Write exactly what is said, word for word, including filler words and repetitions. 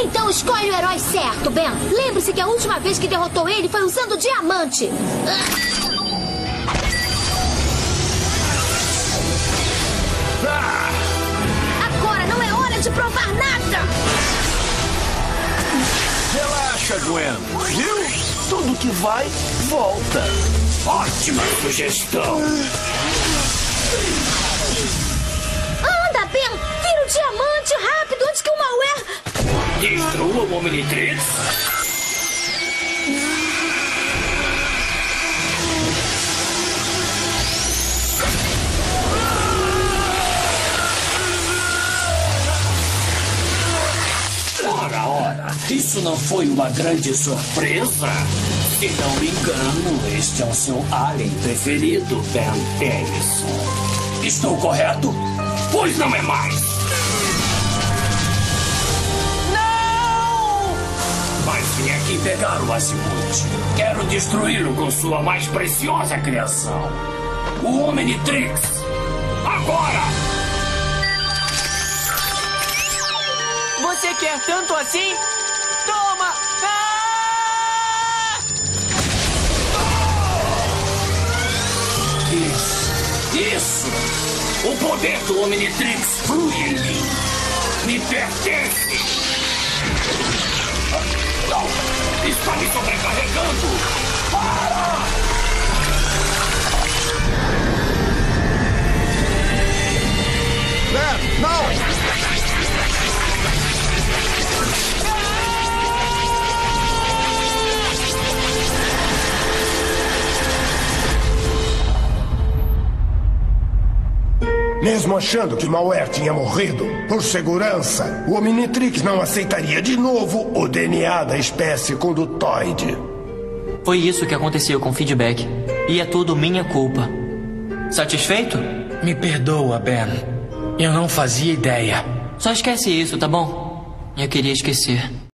Então escolhe o herói certo, Ben. Lembre-se que a última vez que derrotou ele foi usando diamante. Agora não é hora de provar nada. Relaxa, Gwen. Viu? Tudo que vai, volta. Ótima sugestão. Anda, Ben. Vira o diamante rápido antes que o Malware... Destrua o Omnitrix. Ora, ora, isso não foi uma grande surpresa? Se não me engano, este é o seu alien preferido, Ben Tennyson. Estou correto? Pois não é mais. Não! Mas vim aqui pegar o Azimuth. Quero destruí-lo com sua mais preciosa criação, o Omnitrix. Agora! Você quer tanto assim? Toma! Ah! Isso, isso! O poder do Omnitrix flui em mim. Me pertence. Não! Está me sobrecarregando! Para! Ben, não! Mesmo achando que Malware tinha morrido, por segurança, o Omnitrix não aceitaria de novo o D N A da espécie condutoide. Foi isso que aconteceu com o feedback. E é tudo minha culpa. Satisfeito? Me perdoa, Ben. Eu não fazia ideia. Só esquece isso, tá bom? Eu queria esquecer.